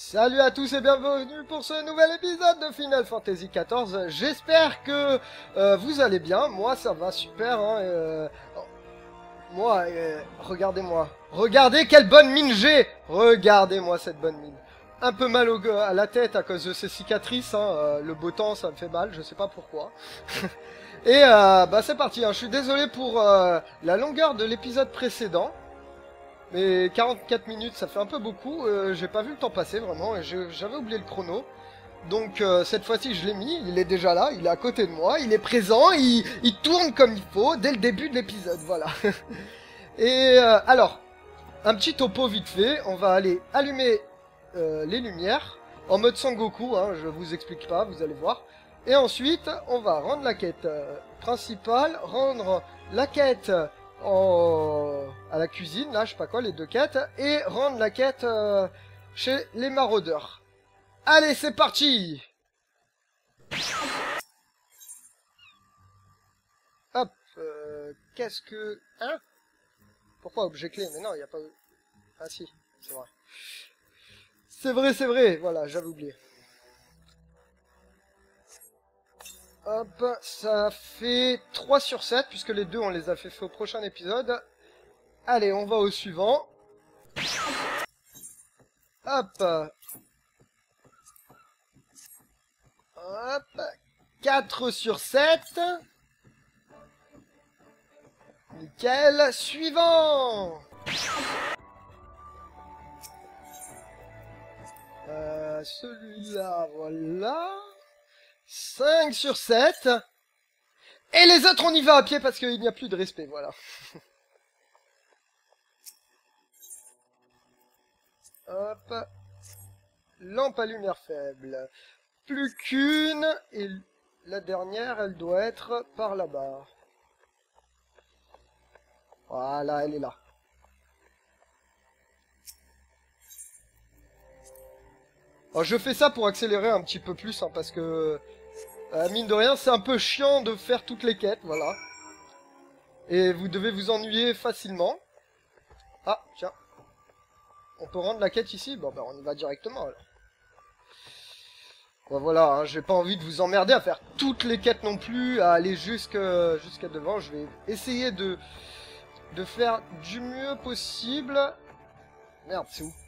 Salut à tous et bienvenue pour ce nouvel épisode de Final Fantasy XIV. J'espère que vous allez bien. Moi, ça va super. Hein, moi, regardez-moi. Regardez quelle bonne mine j'ai. Regardez-moi cette bonne mine. Un peu mal à la tête à cause de ces cicatrices. Hein, le beau temps, ça me fait mal. Je sais pas pourquoi. Et bah c'est parti. Hein, je suis désolé pour la longueur de l'épisode précédent. Mais 44 minutes, ça fait un peu beaucoup. J'ai pas vu le temps passer vraiment et j'avais oublié le chrono. Donc cette fois-ci, je l'ai mis. Il est déjà là, il est à côté de moi, il est présent, il tourne comme il faut dès le début de l'épisode. Voilà. Et alors, un petit topo vite fait. On va aller allumer les lumières en mode Sangoku. Hein, je vous explique pas, vous allez voir. Et ensuite, on va rendre la quête principale, rendre la quête à la cuisine, là, je sais pas quoi, les deux quêtes, et rendre la quête chez les maraudeurs. Allez, c'est parti! Hop, qu'est-ce que... Hein? Pourquoi objet clé? Mais non, il n'y a pas... Ah si, c'est vrai. C'est vrai, voilà, j'avais oublié. Hop, ça fait 3 sur 7, puisque les deux, on les a fait au prochain épisode. Allez, on va au suivant. Hop. Hop. 4 sur 7. Nickel. Suivant. Celui-là, voilà. 5 sur 7. Et les autres, on y va à pied parce qu'il n'y a plus de respect, voilà. Hop. Lampe à lumière faible. Plus qu'une. Et la dernière, elle doit être par là-bas. Voilà, elle est là. Alors, je fais ça pour accélérer un petit peu plus, hein, parce que... mine de rien, c'est un peu chiant de faire toutes les quêtes, voilà. Et vous devez vous ennuyer facilement. Ah, tiens. On peut rendre la quête ici? Bon, ben on y va directement, alors. Bon, voilà, hein, j'ai pas envie de vous emmerder à faire toutes les quêtes non plus, à aller jusqu'à devant. Je vais essayer de faire du mieux possible. Merde, c'est où?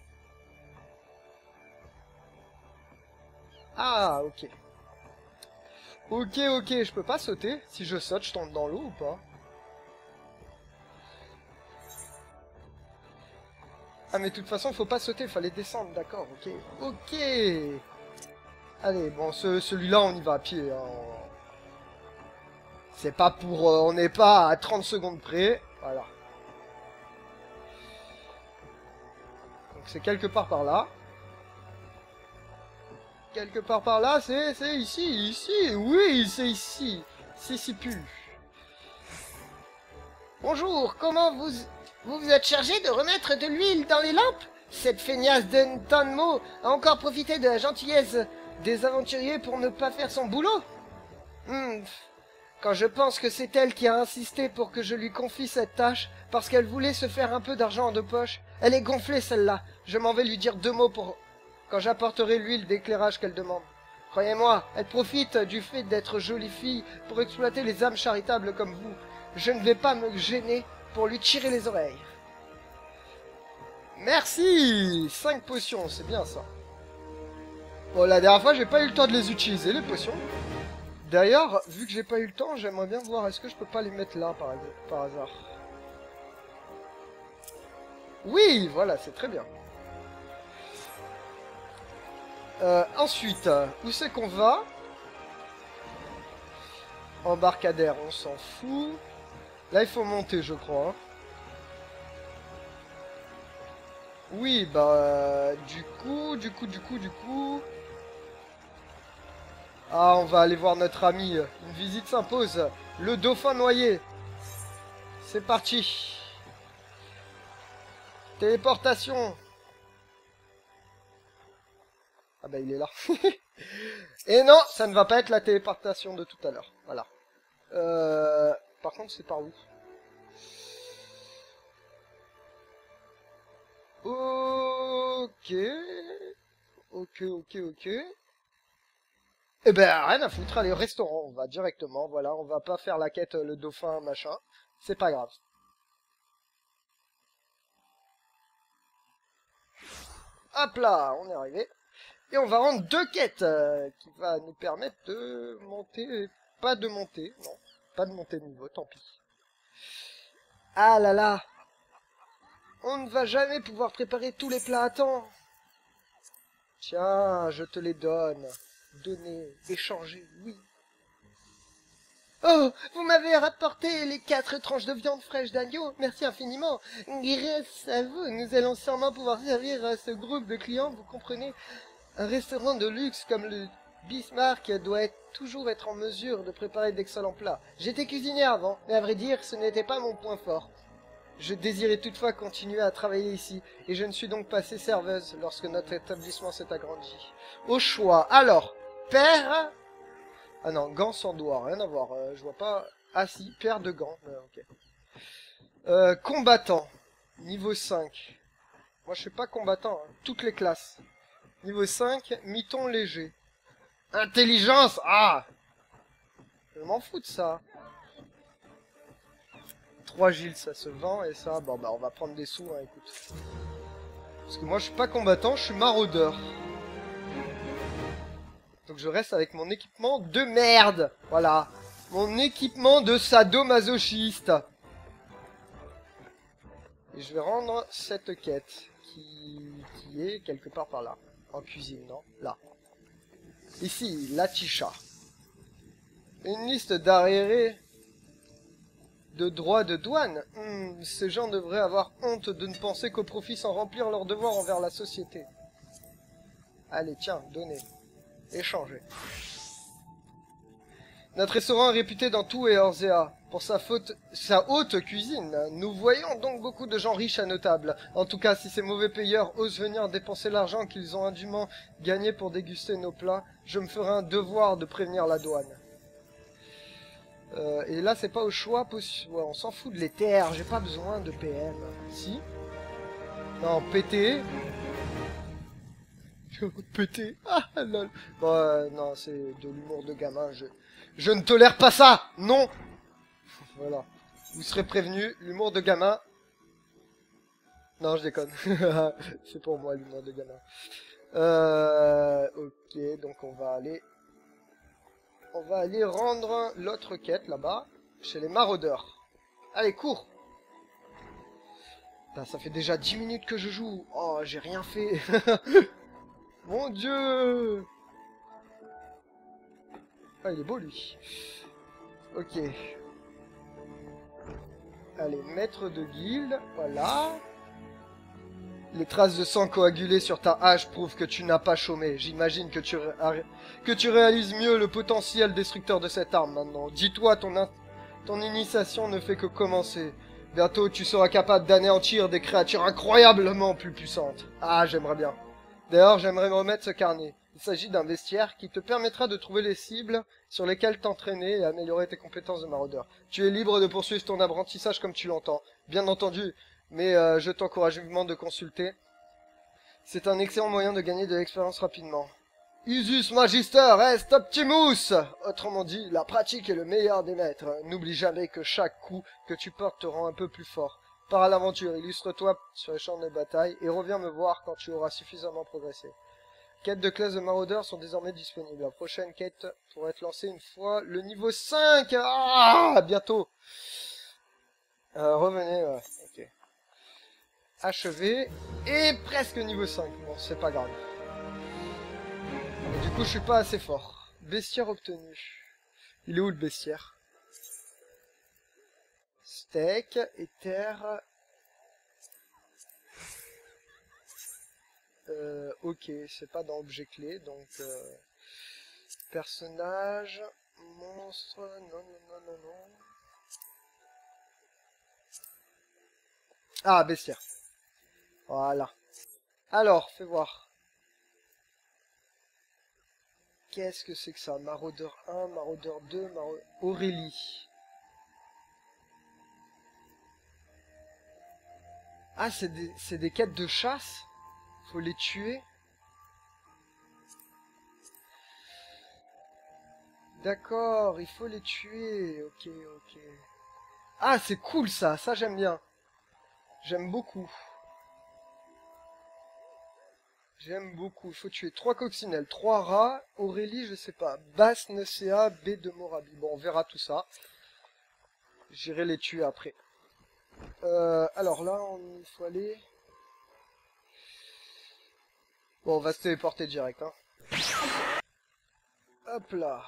Ah, ok. Ok, je peux pas sauter. Si je saute, je tombe dans l'eau ou pas? Ah, mais de toute façon, faut pas sauter, fallait descendre, d'accord, ok. Ok. Allez, bon, celui-là, on y va à pied. Hein. C'est pas pour... on n'est pas à 30 secondes près. Voilà. Donc c'est quelque part par là. Quelque part par là, c'est ici, oui, c'est ici. C'est plus. Bonjour, comment vous êtes chargé de remettre de l'huile dans les lampes? Cette feignasse d'Entanmo a encore profité de la gentillesse des aventuriers pour ne pas faire son boulot? Quand je pense que c'est elle qui a insisté pour que je lui confie cette tâche, parce qu'elle voulait se faire un peu d'argent de poche, elle est gonflée celle-là. Je m'en vais lui dire 2 mots pour... quand j'apporterai l'huile d'éclairage qu'elle demande. Croyez-moi, elle profite du fait d'être jolie fille pour exploiter les âmes charitables comme vous. Je ne vais pas me gêner pour lui tirer les oreilles. Merci! 5 potions, c'est bien ça. Bon, la dernière fois, j'ai pas eu le temps de les utiliser, les potions. D'ailleurs, vu que j'ai pas eu le temps, j'aimerais bien voir, est-ce que je peux pas les mettre là, par hasard? Oui, voilà, c'est très bien. Ensuite, où c'est qu'on va? Embarcadère, on s'en fout. Là, il faut monter, je crois. Hein. Oui, bah... Du coup... Ah, on va aller voir notre ami. Une visite s'impose. Le dauphin noyé. C'est parti. Téléportation. Ah bah, il est là. Et non, ça ne va pas être la téléportation de tout à l'heure. Voilà. Par contre, c'est par où? Ok. Ok, ok, ok. Eh ben, rien à foutre, allez, au restaurant, on va directement, voilà, on va pas faire la quête, le dauphin, machin. C'est pas grave. Hop là, on est arrivé. Et on va rendre deux quêtes, qui va nous permettre de monter, pas de monter, non, pas de monter de niveau, tant pis. Ah là là, on ne va jamais pouvoir préparer tous les plats à temps. Tiens, je te les donne. Donner, échanger, oui. Oh, vous m'avez rapporté les 4 tranches de viande fraîche d'agneau. Merci infiniment. Grâce à vous, nous allons sûrement pouvoir servir à ce groupe de clients, vous comprenez. Un restaurant de luxe comme le Bismarck doit toujours être en mesure de préparer d'excellents plats. J'étais cuisinière avant, mais à vrai dire, ce n'était pas mon point fort. Je désirais toutefois continuer à travailler ici, et je ne suis donc passée serveuse lorsque notre établissement s'est agrandi. Au choix, alors, paire... Ah non, gants sans doigts, rien à voir, je vois pas... Ah si, paire de gants, ok. Combattant, niveau 5. Moi je suis pas combattant, hein. Toutes les classes. Niveau 5, miton léger. Intelligence, ah, je m'en fous de ça. 3 Gilles, ça se vend, et ça, bon bah on va prendre des sous, hein, écoute. Parce que moi je suis pas combattant, je suis maraudeur. Donc je reste avec mon équipement de merde. Voilà. Mon équipement de sadomasochiste. Et je vais rendre cette quête qui est quelque part par là. En cuisine, non? Là. Ici, la chicha. Une liste d'arriérés de droits de douane. Ces gens devraient avoir honte de ne penser qu'au profit sans remplir leurs devoirs envers la société. Allez, tiens, donnez. Échangez. Notre restaurant est réputé dans tout et Orzea pour sa haute cuisine. Nous voyons donc beaucoup de gens riches à nos tables. En tout cas, si ces mauvais payeurs osent venir dépenser l'argent qu'ils ont indûment gagné pour déguster nos plats, je me ferai un devoir de prévenir la douane. Et là, c'est pas au choix possible. Ouais, on s'en fout de l'éther, j'ai pas besoin de PM. Si? Non, PT. PT. Ah, lol. Bon, non, c'est de l'humour de gamin. Je ne tolère pas ça. Non. Voilà. Vous serez prévenus. L'humour de gamin. Non, je déconne. C'est pour moi l'humour de gamin. Ok, donc on va aller... On va aller rendre l'autre quête là-bas. Chez les maraudeurs. Allez, cours. Putain, ça fait déjà 10 minutes que je joue. Oh, j'ai rien fait. Mon Dieu. Ah, il est beau, lui. Ok. Allez, maître de guilde. Voilà. Les traces de sang coagulées sur ta hache prouvent que tu n'as pas chômé. J'imagine que tu réalises mieux le potentiel destructeur de cette arme maintenant. Dis-toi, ton initiation ne fait que commencer. Bientôt, tu seras capable d'anéantir des créatures incroyablement plus puissantes. Ah, j'aimerais bien. D'ailleurs, j'aimerais me remettre ce carnet. Il s'agit d'un vestiaire qui te permettra de trouver les cibles sur lesquelles t'entraîner et améliorer tes compétences de maraudeur. Tu es libre de poursuivre ton apprentissage comme tu l'entends. Bien entendu, mais je t'encourage vivement de consulter. C'est un excellent moyen de gagner de l'expérience rapidement. Isus Magister est Optimus! Autrement dit, la pratique est le meilleur des maîtres. N'oublie jamais que chaque coup que tu portes te rend un peu plus fort. Pars à l'aventure, illustre-toi sur les champs de bataille et reviens me voir quand tu auras suffisamment progressé. Quêtes de classe de maraudeurs sont désormais disponibles. La prochaine quête pourrait être lancée une fois le niveau 5. Ah, bientôt. Revenez, ouais. Ok. Achevé. Et presque niveau 5. Bon, c'est pas grave. Et du coup, je suis pas assez fort. Bestiaire obtenu. Il est où le bestiaire? Steak, éther. Ok, c'est pas dans objet clé, donc... personnage, monstre, non. Ah, bestiaire. Voilà. Alors, fais voir. Qu'est-ce que c'est que ça? Maraudeur 1, Maraudeur 2, Aurélie. Ah, c'est des quêtes de chasse? Faut les tuer? D'accord, il faut les tuer. Ok, ok. Ah, c'est cool ça, ça j'aime bien. J'aime beaucoup. J'aime beaucoup. Il faut tuer 3 coccinelles, 3 rats, Aurélie, je sais pas, Basse Nocea, B de Morabi. Bon, on verra tout ça. J'irai les tuer après. Alors là, il faut aller... Bon, on va se téléporter direct, hein. Hop là.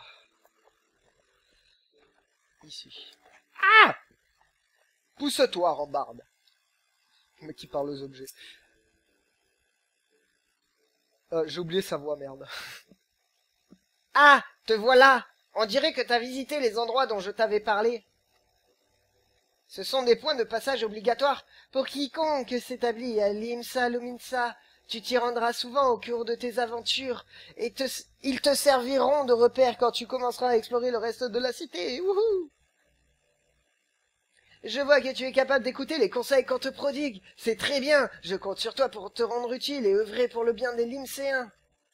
Ici. Ah! Pousse-toi, rambarde. Le mec qui parle aux objets. J'ai oublié sa voix, merde. Ah, te voilà. On dirait que t'as visité les endroits dont je t'avais parlé. Ce sont des points de passage obligatoires pour quiconque s'établit à Limsa Lominsa. Tu t'y rendras souvent au cours de tes aventures, et ils te serviront de repère quand tu commenceras à explorer le reste de la cité. Wouhou! Je vois que tu es capable d'écouter les conseils qu'on te prodigue. C'est très bien. Je compte sur toi pour te rendre utile et œuvrer pour le bien des Limséens.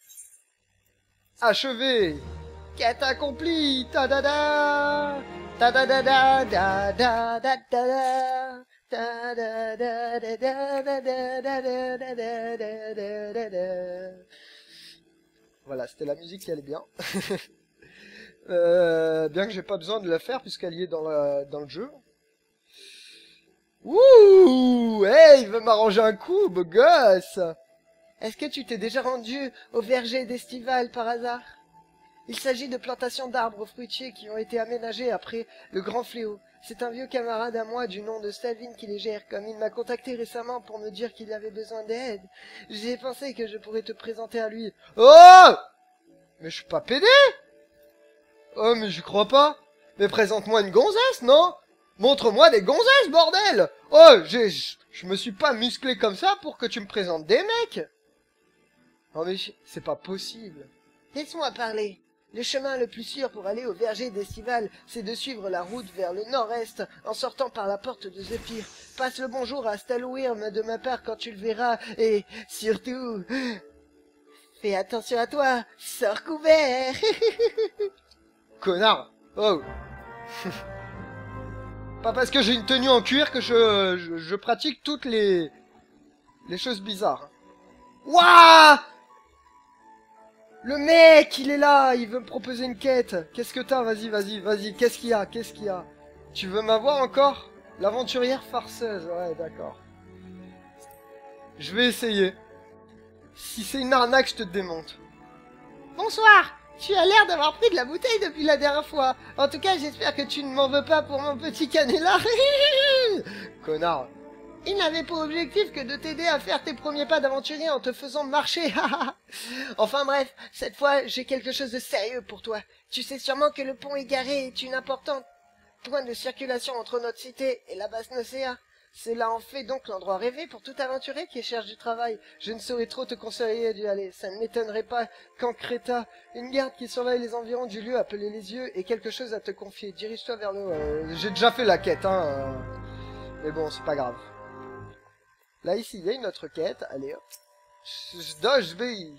Achevé. Quête accomplie. Ta-da-da. Ta-da-da-da. Da-da-da-da-da. Voilà, c'était la musique qui allait bien. Bien que j'ai pas besoin de la faire puisqu'elle y est dans le jeu. Ouh, hey, il veut m'arranger un coup, beau gosse. Est-ce que tu t'es déjà rendu au verger d'Estival par hasard? Il s'agit de plantations d'arbres fruitiers qui ont été aménagées après le grand fléau. C'est un vieux camarade à moi du nom de Stalvin qui les gère, comme il m'a contacté récemment pour me dire qu'il avait besoin d'aide. J'ai pensé que je pourrais te présenter à lui. Oh! Mais je suis pas pédé. Oh, mais j'y crois pas. Mais présente-moi une gonzesse, non? Montre-moi des gonzesses, bordel! Oh, je me suis pas musclé comme ça pour que tu me présentes des mecs! Non mais c'est pas possible. Laisse-moi parler. Le chemin le plus sûr pour aller au verger d'Estival, c'est de suivre la route vers le nord-est en sortant par la porte de Zephyr. Passe le bonjour à Stalwyrm de ma part quand tu le verras, et surtout, fais attention à toi, sors couvert. Connard! Oh! Pas parce que j'ai une tenue en cuir que je pratique toutes les choses bizarres. Waouh! Le mec, il est là, il veut me proposer une quête. Qu'est-ce que t'as? Vas-y, vas-y, vas-y. Qu'est-ce qu'il y a? Qu'est-ce qu'il y a? Tu veux m'avoir encore? L'aventurière farceuse, ouais, d'accord. Je vais essayer. Si c'est une arnaque, je te démonte. Bonsoir. Tu as l'air d'avoir pris de la bouteille depuis la dernière fois. En tout cas, j'espère que tu ne m'en veux pas pour mon petit canular. Connard. Il n'avait pour objectif que de t'aider à faire tes premiers pas d'aventurier en te faisant marcher. Enfin bref, cette fois, j'ai quelque chose de sérieux pour toi. Tu sais sûrement que le pont égaré est une importante point de circulation entre notre cité et la basse Nocea. Cela en fait donc l'endroit rêvé pour tout aventurier qui cherche du travail. Je ne saurais trop te conseiller d'y aller. Ça ne m'étonnerait pas qu'en Créta, une garde qui surveille les environs du lieu appelé les yeux ait quelque chose à te confier. Dirige-toi vers le haut. J'ai déjà fait la quête, hein. Mais bon, c'est pas grave. Là, ici, il y a une autre quête. Allez, hop. Je vais...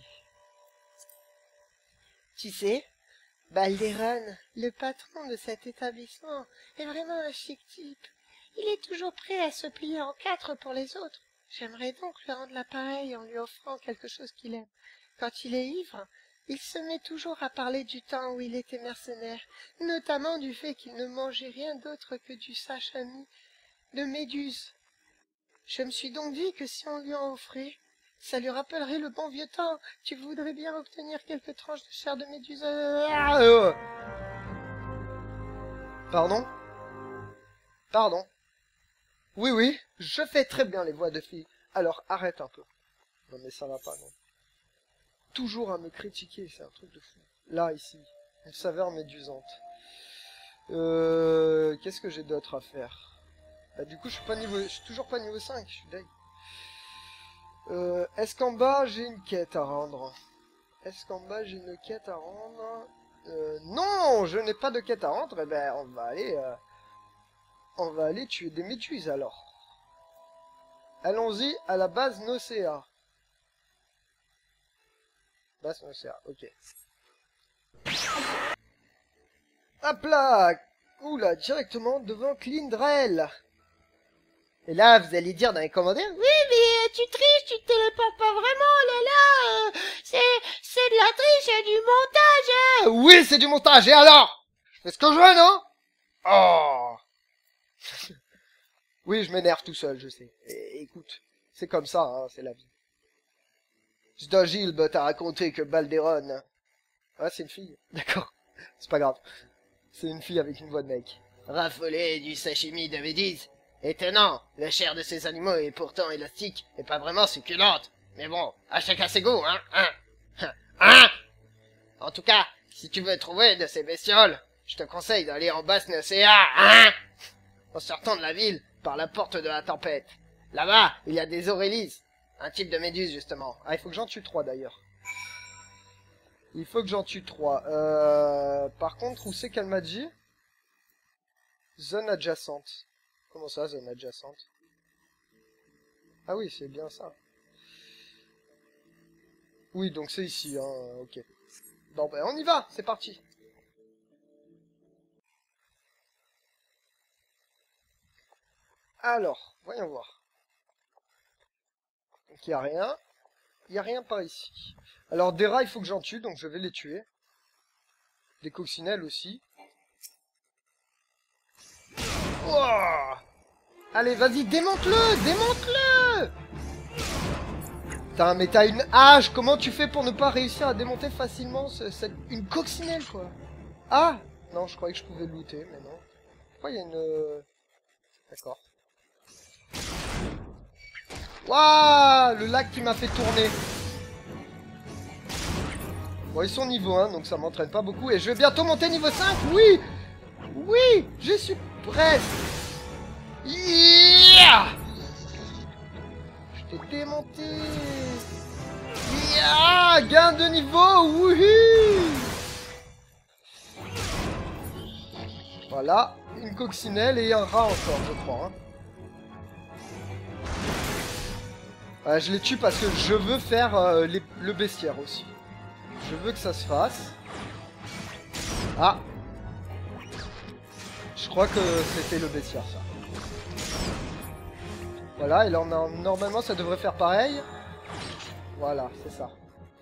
Tu sais, Balderon, le patron de cet établissement, est vraiment un chic type. Il est toujours prêt à se plier en quatre pour les autres. J'aimerais donc lui rendre l'appareil en lui offrant quelque chose qu'il aime. Quand il est ivre, il se met toujours à parler du temps où il était mercenaire, notamment du fait qu'il ne mangeait rien d'autre que du sashimi de méduse. Je me suis donc dit que si on lui en offrait, ça lui rappellerait le bon vieux temps. Tu voudrais bien obtenir quelques tranches de chair de méduse. Pardon? Pardon? Oui, oui, je fais très bien les voix de filles. Alors, arrête un peu. Non mais ça va pas, non. Toujours à me critiquer, c'est un truc de fou. Là, ici, une saveur médusante. Qu'est-ce que j'ai d'autre à faire? Bah du coup, je suis toujours pas niveau 5, je suis deg. Est-ce qu'en bas, j'ai une quête à rendre? Est-ce qu'en bas, j'ai une quête à rendre? Non, je n'ai pas de quête à rendre. Eh ben, on va aller tuer des méduses, alors. Allons-y à la base Nocea. Base Nocea, ok. Hop là. Oula, directement devant Clindrel. Et là, vous allez dire dans les commentaires, Oui, mais tu triches, tu te téléportes pas vraiment, oh là là, c'est de la triche et du montage. oui, c'est du montage, et alors? Je fais ce que je veux, non? Oh. Oui, je m'énerve tout seul, je sais. Écoute, c'est comme ça, hein, c'est la vie. Zdogilb t'a raconté que Balderon... Ah, c'est une fille, d'accord. C'est pas grave. C'est une fille avec une voix de mec. Raffolé du sashimi de Védise. Étonnant, la chair de ces animaux est pourtant élastique et pas vraiment succulente. Mais bon, à chacun ses goûts, hein. En tout cas, si tu veux trouver de ces bestioles, je te conseille d'aller en basse Nocéa, en sortant de la ville, par la porte de la tempête. Là-bas, il y a des Aurélies, un type de méduse, justement. Ah, il faut que j'en tue 3, d'ailleurs. Il faut que j'en tue 3. Par contre, où c'est qu'elle m'a dit? Zone adjacente. Comment ça, zone adjacente? Ah oui, c'est bien ça. Oui, donc c'est ici, hein, ok. Bon, ben on y va, c'est parti. Alors, voyons voir. Donc il n'y a rien. Il n'y a rien par ici. Alors des rats, il faut que j'en tue, donc je vais les tuer. Des coccinelles aussi. Oh, allez, vas-y, démonte-le, démonte-le. Putain, mais t'as une hache, comment tu fais pour ne pas réussir à démonter facilement une coccinelle, quoi? Ah, non, je croyais que je pouvais le looter, mais non. Pourquoi il y a une... D'accord. Waouh, le lac qui m'a fait tourner. Bon, ils sont niveau 1, donc ça m'entraîne pas beaucoup. Et je vais bientôt monter niveau 5, oui. Oui, je suis presque. Yeah, je t'ai démonté. Yeah, gain de niveau, wouhou. Voilà, une coccinelle et un rat encore, je crois. Hein. Je les tue parce que je veux faire le bestiaire aussi. Je veux que ça se fasse. Ah, je crois que c'était le bestiaire, ça. Voilà, et là, normalement, ça devrait faire pareil. Voilà, c'est ça.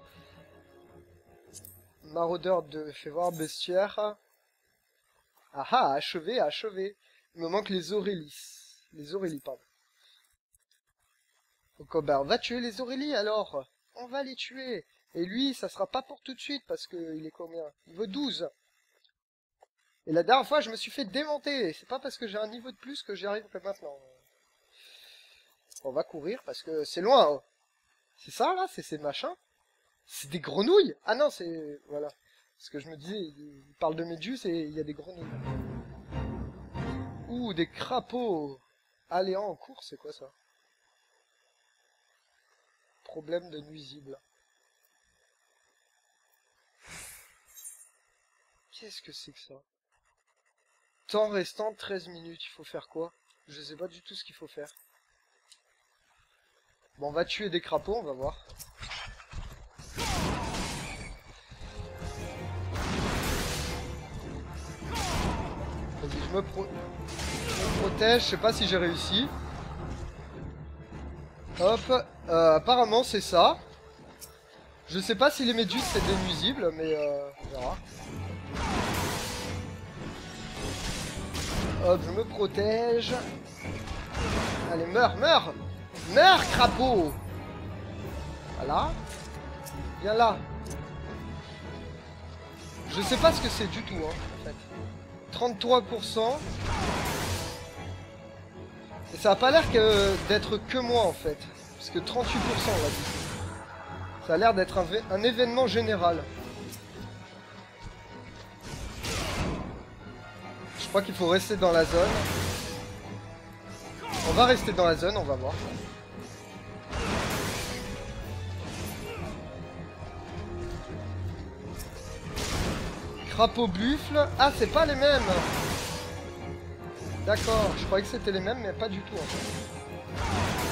Maraudeur de... Fais voir, bestiaire. Ah ah, achevé, achevé. Il me manque les Aurélies. Les Aurélies, pardon. Donc, bah, on va tuer les Aurélies, alors. On va les tuer. Et lui, ça sera pas pour tout de suite, parce qu'il est combien? Niveau 12. Et la dernière fois, je me suis fait démonter. C'est pas parce que j'ai un niveau de plus que j'y arrive que maintenant. On va courir, parce que c'est loin. Hein. C'est ça, là? C'est ces machins? C'est des grenouilles? Ah non, c'est... Voilà. Parce que je me disais, il parle de méduses et il y a des grenouilles. Ouh, des crapauds. Aléant en cours, c'est quoi ça? Problème de nuisible. Qu'est-ce que c'est que ça? Temps restant 13 minutes, il faut faire quoi? Je sais pas du tout ce qu'il faut faire. Bon, on va tuer des crapauds, on va voir. Vas-y, je me protège, je sais pas si j'ai réussi. Hop, apparemment c'est ça. Je sais pas si les méduses c'est des nuisibles, mais on verra. Hop, je me protège. Allez, meurs, meurs. Meurs, crapaud. Voilà. Viens là. Je sais pas ce que c'est du tout, hein, en fait. 33%. Et ça a pas l'air d'être que moi, en fait. Parce que 38%, on l'a dit. Ça a l'air d'être un événement général. Je crois qu'il faut rester dans la zone. On va rester dans la zone, on va voir. Crapaud buffle. Ah, c'est pas les mêmes. D'accord, je croyais que c'était les mêmes, mais pas du tout en fait.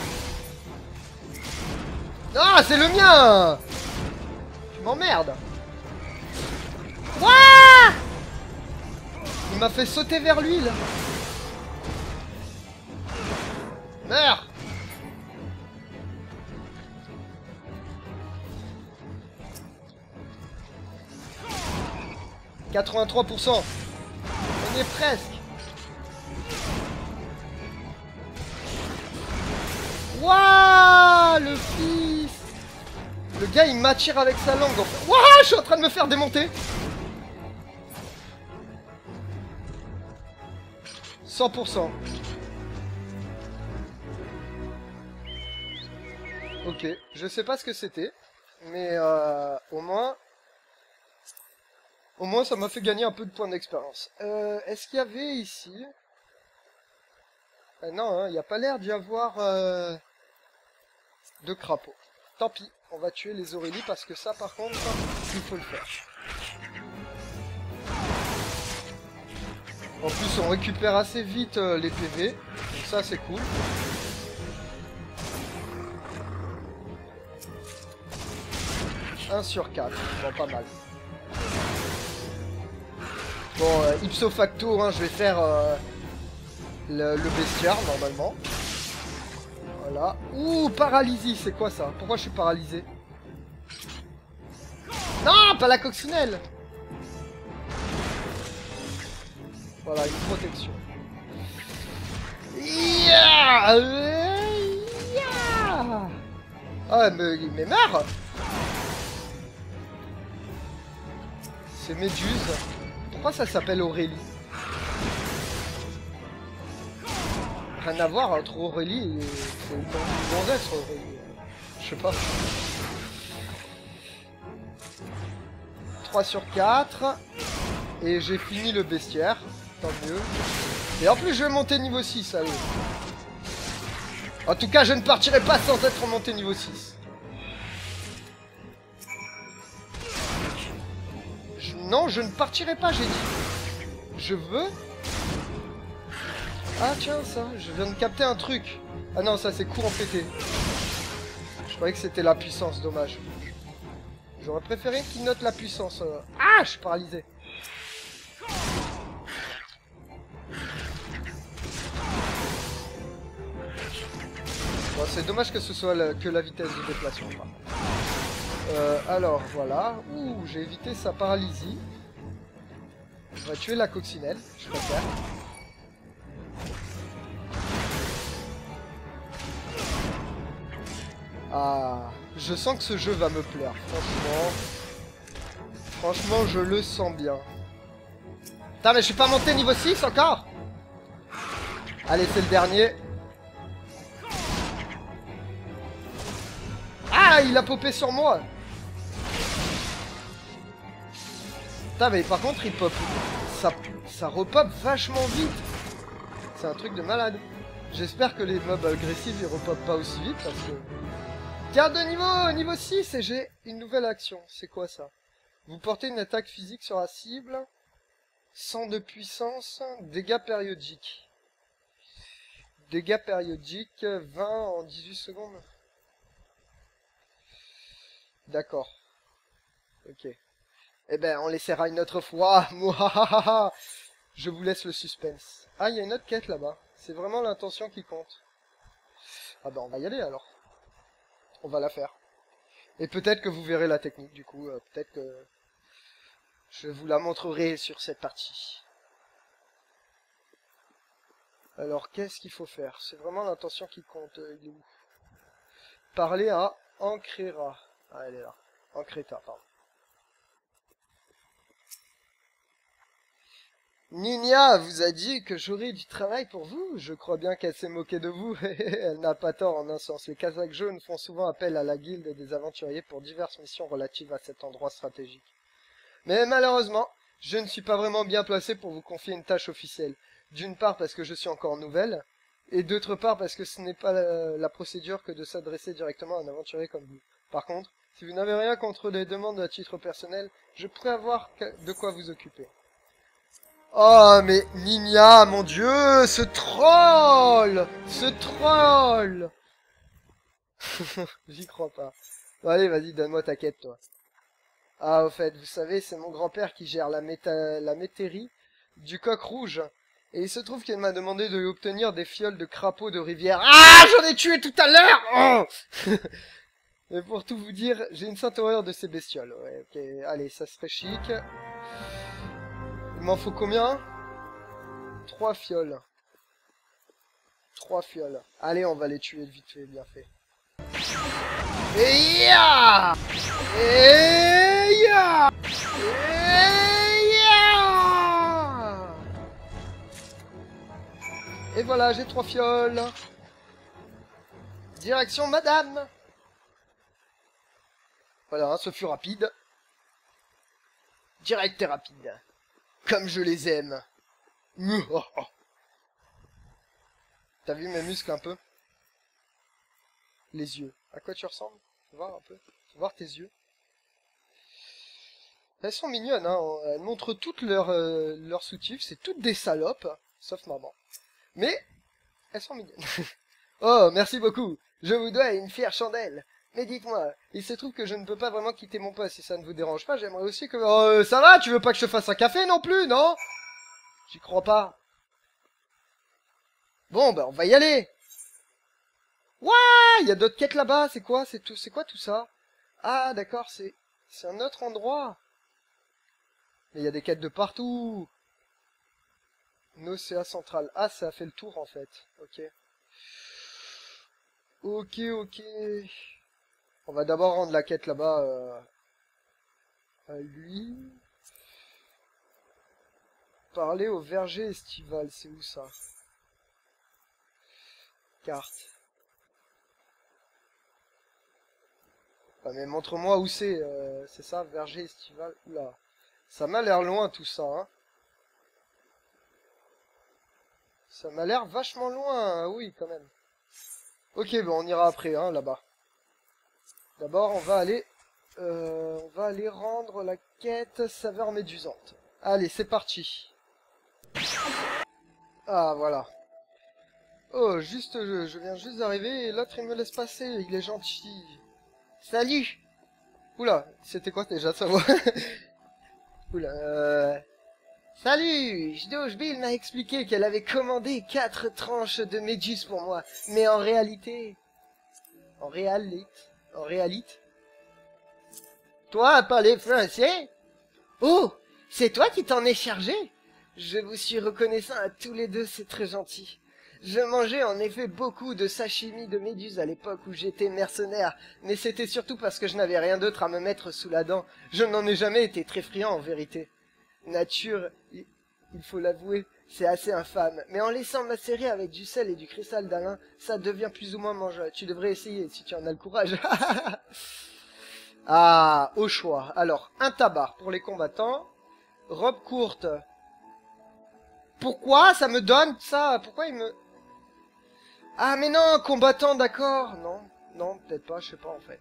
Ah, c'est le mien. Tu m'emmerdes. Ouah. Il m'a fait sauter vers l'huile. Meurs. « 83%. On est presque. Waouh, le fils. Le gars, il m'attire avec sa langue. Waouh, je suis en train de me faire démonter. 100%. Ok, je sais pas ce que c'était, mais au moins ça m'a fait gagner un peu de points d'expérience. Est-ce qu'il y avait ici... non, il n'y a pas l'air d'y avoir de crapauds. Tant pis, on va tuer les Aurélies parce que ça, par contre, il faut le faire. En plus, on récupère assez vite les PV, donc ça, c'est cool. Un sur 4, bon, pas mal. Bon, ipso facto, hein, je vais faire le bestiaire, normalement. Voilà. Ouh, paralysie, c'est quoi ça? Pourquoi je suis paralysé? Non, pas la coccinelle. Voilà, une protection. Yeah, yeah. Ah, mais meurt. C'est Méduse. Pourquoi ça s'appelle Aurélie? Rien à voir entre Aurélie et le nom du gonzesse, Aurélie. Je sais pas. 3 sur 4. Et j'ai fini le bestiaire. Tant mieux. Et en plus, je vais monter niveau 6, allez. En tout cas, je ne partirai pas sans être monté niveau 6. Non, je ne partirai pas, j'ai dit. Je veux... Ah tiens, ça, je viens de capter un truc. Ah non, ça c'est courant pété. Je croyais que c'était la puissance, dommage. J'aurais préféré qu'il note la puissance. Ah, je suis paralysé. Bon, c'est dommage que ce soit que la vitesse de déplacement. Alors, voilà. Ouh, j'ai évité sa paralysie. On va tuer la coccinelle, je préfère. Ah, je sens que ce jeu va me plaire, franchement. Franchement, je le sens bien. Putain, mais je suis pas monté niveau 6 encore? Allez, c'est le dernier. Ah, il a popé sur moi. Putain, mais par contre, il pop. Ça repop vachement vite. C'est un truc de malade. J'espère que les mobs agressifs, ils repopent pas aussi vite parce que... Garde de niveau 6 et j'ai une nouvelle action. C'est quoi ça? Vous portez une attaque physique sur la cible. 100 de puissance. Dégâts périodiques. Dégâts périodiques. 20 en 18 secondes. D'accord. Ok. Eh ben, on l'essaiera une autre fois. Mouahaha. Je vous laisse le suspense. Ah, il y a une autre quête là-bas. C'est vraiment l'intention qui compte. Ah ben, on va y aller alors. On va la faire. Et peut-être que vous verrez la technique, du coup. Peut-être que je vous la montrerai sur cette partie. Alors, qu'est-ce qu'il faut faire? C'est vraiment l'intention qui compte. Il est où? Parler à Ancrera. Ah, elle est là. Ancreta, pardon. Nina vous a dit que j'aurai du travail pour vous. Je crois bien qu'elle s'est moquée de vous. Elle n'a pas tort en un sens. Les Kazakhs jaunes font souvent appel à la guilde des aventuriers pour diverses missions relatives à cet endroit stratégique. Mais malheureusement, je ne suis pas vraiment bien placé pour vous confier une tâche officielle. D'une part parce que je suis encore nouvelle, et d'autre part parce que ce n'est pas la procédure que de s'adresser directement à un aventurier comme vous. Par contre, si vous n'avez rien contre les demandes à titre personnel, je pourrais avoir de quoi vous occuper. Oh, mais Nina, mon dieu, ce troll! Ce troll! J'y crois pas. Bon, allez, vas-y, donne-moi ta quête, toi. Ah, au fait, vous savez, c'est mon grand-père qui gère la métairie du coq rouge. Et il se trouve qu'elle m'a demandé de lui obtenir des fioles de crapauds de rivière. Ah, j'en ai tué tout à l'heure. Oh. Mais pour tout vous dire, j'ai une sainte horreur de ces bestioles. Ouais, ok, allez, ça serait chic. Il m'en faut combien? 3 fioles. 3 fioles. Allez, on va les tuer vite fait, bien fait. Et ya! Et ya! Et voilà, j'ai 3 fioles. Direction madame. Voilà, ce fut rapide. Direct et rapide. Comme je les aime. T'as vu mes muscles un peu? Les yeux. À quoi tu ressembles? Tu vois un peu? Tu vois tes yeux? Elles sont mignonnes, hein. Elles montrent toutes leurs soutifs. C'est toutes des salopes. Sauf maman. Mais, elles sont mignonnes. Oh, merci beaucoup. Je vous dois une fière chandelle. Mais dites-moi, il se trouve que je ne peux pas vraiment quitter mon poste. Si ça ne vous dérange pas, j'aimerais aussi que... Oh, ça va? Tu veux pas que je te fasse un café non plus, non? J'y crois pas. Bon, bah, on va y aller. Ouah, il y a d'autres quêtes là-bas. C'est quoi? C'est quoi tout ça? Ah, d'accord, c'est un autre endroit. Mais il y a des quêtes de partout. Nocea central. Ah, ça a fait le tour, en fait. Ok. Ok, ok. On va d'abord rendre la quête là-bas à lui. Parler au verger estival. C'est où ça? Carte. Ah, mais montre-moi où c'est. C'est ça, verger estival. Oula. Ça m'a l'air loin tout ça, hein. Ça m'a l'air vachement loin, oui, quand même. Ok, bon, on ira après, hein, là-bas. D'abord, on va aller rendre la quête saveur médusante. Allez, c'est parti. Ah, voilà. Oh, juste, je viens juste d'arriver et l'autre, il me laisse passer. Il est gentil. Salut. Oula, c'était quoi déjà sa voix? Oula, Salut, Jdoge Bill m'a expliqué qu'elle avait commandé 4 tranches de méduse pour moi. Mais en réalité... En réalité... Toi, parler français? Oh, c'est toi qui t'en es chargé? Je vous suis reconnaissant à tous les deux, c'est très gentil. Je mangeais en effet beaucoup de sashimi de méduse à l'époque où j'étais mercenaire, mais c'était surtout parce que je n'avais rien d'autre à me mettre sous la dent. Je n'en ai jamais été très friand en vérité. Nature, il faut l'avouer, c'est assez infâme. Mais en laissant macérer avec du sel et du cristal d'Alain, ça devient plus ou moins mangeable. Tu devrais essayer si tu en as le courage. Ah, au choix. Alors, un tabac pour les combattants. Robe courte. Pourquoi ça me donne ça? Pourquoi il me... Ah, mais non, combattant, d'accord. Non, non, peut-être pas, je sais pas en fait.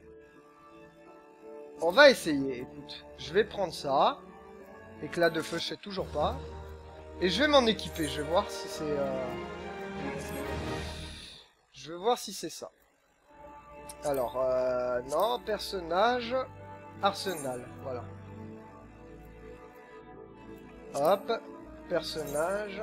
On va essayer, écoute. Je vais prendre ça. Éclat de feu, je sais toujours pas. Et je vais m'en équiper, je vais voir si c'est... Je vais voir si c'est ça. Alors, non, personnage... Arsenal, voilà. Hop, personnage...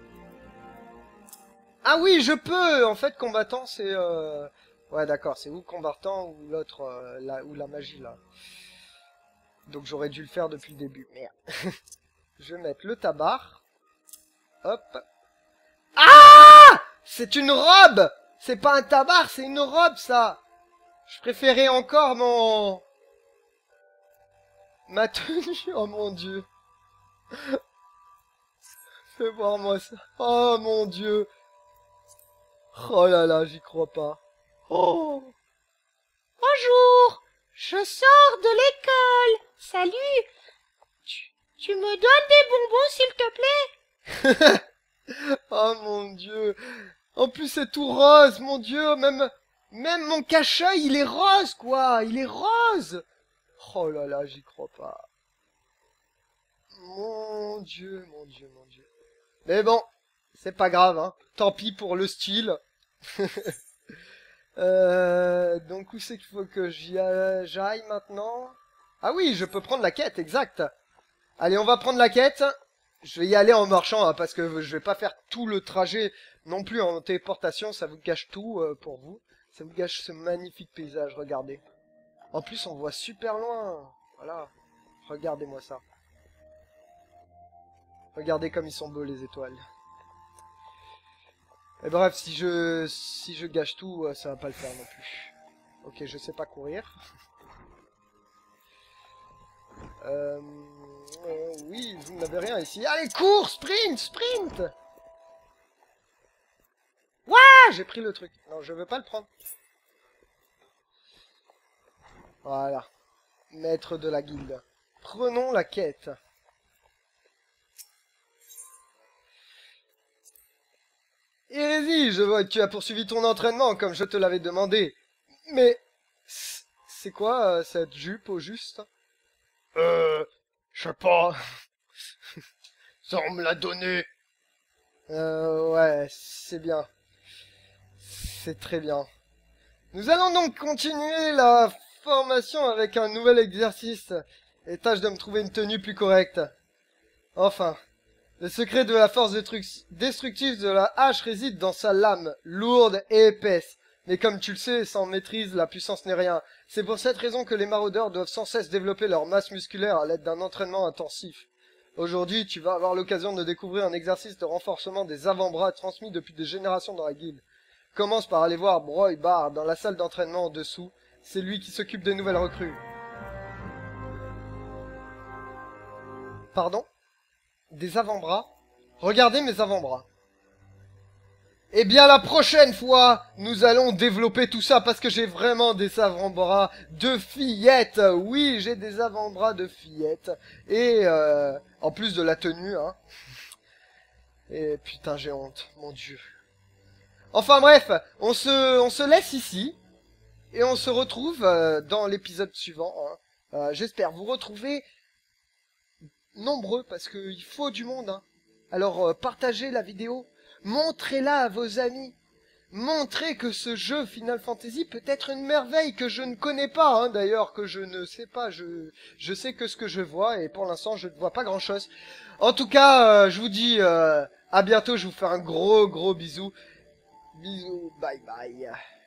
Ah oui, je peux. En fait, combattant, c'est... Ouais, d'accord, c'est ou combattant ou l'autre, ou la magie, là. Donc j'aurais dû le faire depuis le début. Merde. Je vais mettre le tabac. Hop. Ah! C'est une robe! C'est pas un tabac, c'est une robe, ça! Je préférais encore ma tenue. Oh mon dieu. Fais voir moi ça. Oh mon dieu. Oh là là, j'y crois pas. Oh. Bonjour, je sors de l'école. Salut. Tu me donnes des bonbons, s'il te plaît? Oh mon dieu. En plus, c'est tout rose, mon dieu. Même mon cache-œil, il est rose, quoi. Il est rose. Oh là là, j'y crois pas. Mon dieu, mon dieu, mon dieu. Mais bon, c'est pas grave, hein. Tant pis pour le style. Donc où c'est qu'il faut que j'aille maintenant? Ah oui, je peux prendre la quête, exact. Allez, on va prendre la quête. Je vais y aller en marchant, hein, parce que je vais pas faire tout le trajet non plus en téléportation. Ça vous gâche tout pour vous. Ça vous gâche ce magnifique paysage, regardez. En plus, on voit super loin. Voilà. Regardez-moi ça. Regardez comme ils sont beaux les étoiles. Et bref, si je gâche tout, ça va pas le faire non plus. Ok, je sais pas courir. Oui, vous n'avez rien ici. Allez, cours, sprint, sprint. Ouah, j'ai pris le truc. Non, je veux pas le prendre. Voilà. Maître de la guilde. Prenons la quête. Hérésie, je vois que tu as poursuivi ton entraînement comme je te l'avais demandé. Mais c'est quoi cette jupe au juste? Je sais pas. Ça on me l'a donné. Ouais, c'est bien. C'est très bien. Nous allons donc continuer la formation avec un nouvel exercice. Et tâche de me trouver une tenue plus correcte. Enfin, le secret de la force destructive de la hache réside dans sa lame, lourde et épaisse. Mais comme tu le sais, sans maîtrise, la puissance n'est rien. C'est pour cette raison que les maraudeurs doivent sans cesse développer leur masse musculaire à l'aide d'un entraînement intensif. Aujourd'hui, tu vas avoir l'occasion de découvrir un exercice de renforcement des avant-bras transmis depuis des générations dans la guilde. Commence par aller voir Broy Bar dans la salle d'entraînement en dessous. C'est lui qui s'occupe des nouvelles recrues. Pardon? Des avant-bras? Regardez mes avant-bras. Eh bien, la prochaine fois, nous allons développer tout ça parce que j'ai vraiment des avant-bras de fillette. Oui, j'ai des avant-bras de fillette. Et, en plus de la tenue, hein. Et putain, j'ai honte, mon Dieu. Enfin bref, on se laisse ici. Et on se retrouve dans l'épisode suivant. Hein. J'espère vous retrouver nombreux parce qu'il faut du monde. Hein. Alors, partagez la vidéo. Montrez-la à vos amis. Montrez que ce jeu Final Fantasy peut être une merveille que je ne connais pas, hein, d'ailleurs, que je ne sais pas. Je sais que ce que je vois, et pour l'instant, je ne vois pas grand-chose. En tout cas, je vous dis à bientôt, je vous fais un gros bisou. Bisous, bye bye.